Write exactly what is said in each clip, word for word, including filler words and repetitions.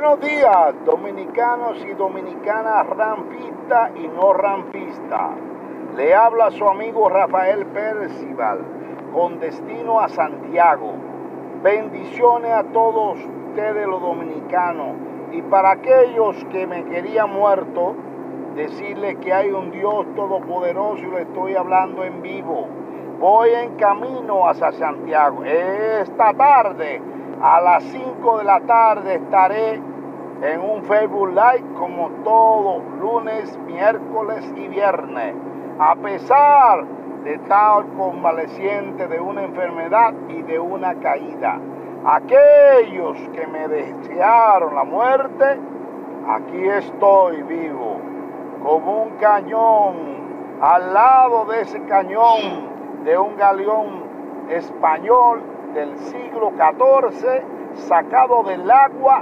Buenos días, dominicanos y dominicanas rampistas y no rampistas. Le habla su amigo Rafael Percival, con destino a Santiago. Bendiciones a todos ustedes los dominicanos. Y para aquellos que me querían muerto, decirles que hay un Dios todopoderoso y le estoy hablando en vivo. Voy en camino hacia Santiago. Esta tarde, a las cinco de la tarde, estaré en un Facebook Live como todo lunes, miércoles y viernes. A pesar de estar convaleciente de una enfermedad y de una caída. Aquellos que me desearon la muerte, aquí estoy vivo, como un cañón, al lado de ese cañón de un galeón español del siglo catorce, sacado del agua,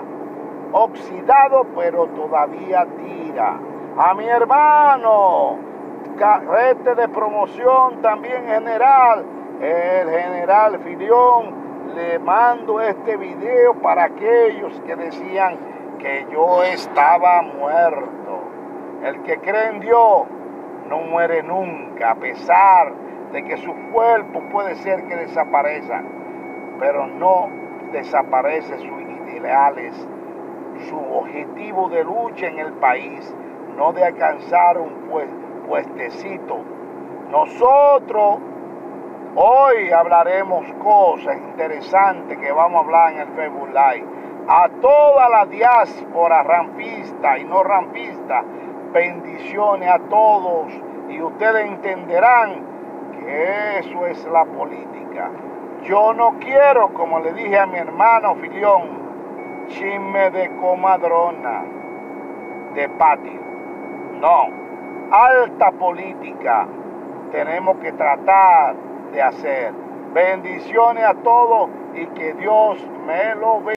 oxidado, pero todavía tira. A mi hermano, carrete de promoción también general, el general Filión, le mando este video para aquellos que decían que yo estaba muerto. El que cree en Dios no muere nunca, a pesar de que su cuerpo puede ser que desaparezca, pero no desaparece sus ideales, su objetivo de lucha en el país, no de alcanzar un puestecito. Nosotros hoy hablaremos cosas interesantes que vamos a hablar en el Facebook Live. A toda la diáspora rampista y no rampista, bendiciones a todos, y ustedes entenderán que eso es la política. Yo no quiero, como le dije a mi hermano Filión, chisme de comadrona, de patio. No, alta política tenemos que tratar de hacer. Bendiciones a todos y que Dios me lo bendiga.